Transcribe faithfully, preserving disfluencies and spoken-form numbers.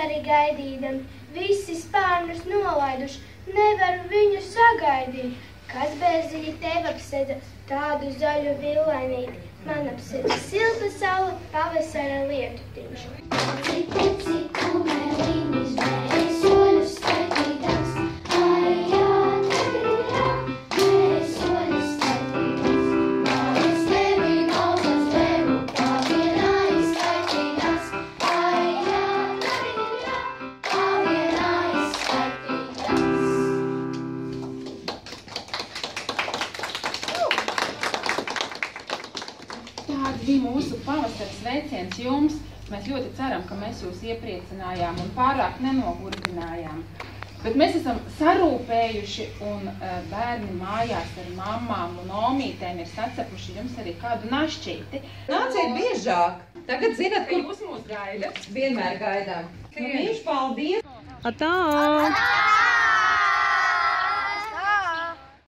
pavasari gaidīdam, visi spārnus nolaiduši, nevaru viņu sagaidīt. Kas bērziņi tev apsedza tādu zaļu villainīti, man apsedza silta saule, pavasara lietutiņš. Ciku, ciku, mēlīnis, mēs soļus skaitīdams, ai, jā, tagadījā, mēs soļus skaitīdams. Mājas tevi, mauzas devu, kā vienā izskaitīdams, ai, jā, tagadījā, kā vienā izskaitīdams. Tāds bija mūsu pavasara sveiciens jums. Mēs ļoti ceram, ka mēs jūs iepriecinājām un pārāk nenogurdinājām. Bet mēs esam sarūpējuši un bērni mājās ar mammām un omītēm ir sacepuši jums arī kādu našķīti. Nāciet biežāk. Tagad zinat, kur jūs mūs gaidat. Vienmēr gaidām. Nu, mīļš, paldies! Atā!